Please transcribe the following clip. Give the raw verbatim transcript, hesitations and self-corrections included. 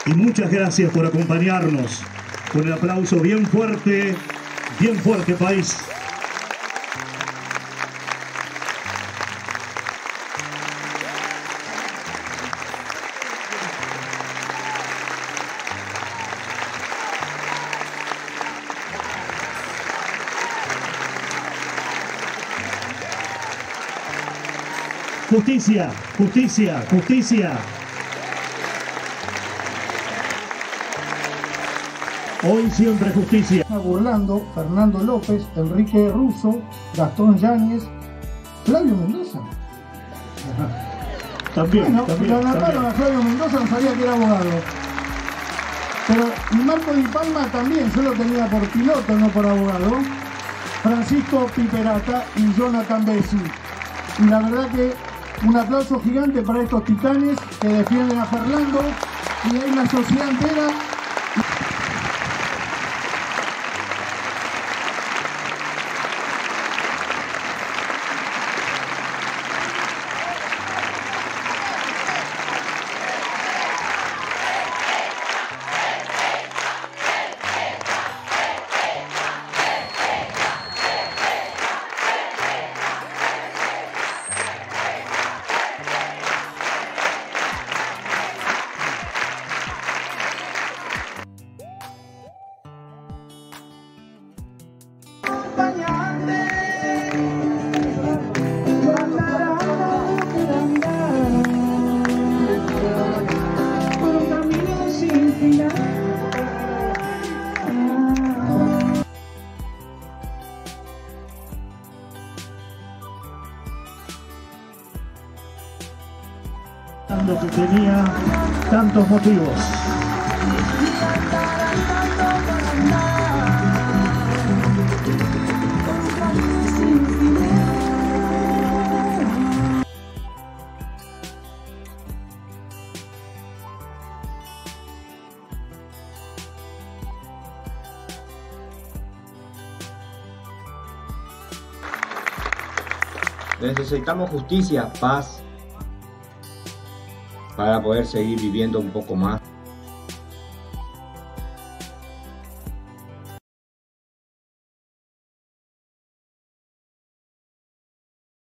Y muchas gracias por acompañarnos con el aplauso bien fuerte, bien fuerte, país. Justicia, justicia, justicia. Hoy siempre justicia. Burlando, Fernando López, Enrique Russo, Gastón Yáñez, Flavio Mendoza. También, bueno, también, lo anotaron también. a Flavio Mendoza, no sabía que era abogado. Pero y Marco Di Palma también, yo lo tenía por piloto, no por abogado. Francisco Piperata y Jonathan Bessi. Y la verdad que un aplauso gigante para estos titanes que defienden a Fernando y hay una sociedad entera. Que tenía tantos motivos. Necesitamos justicia, paz, para poder seguir viviendo un poco más.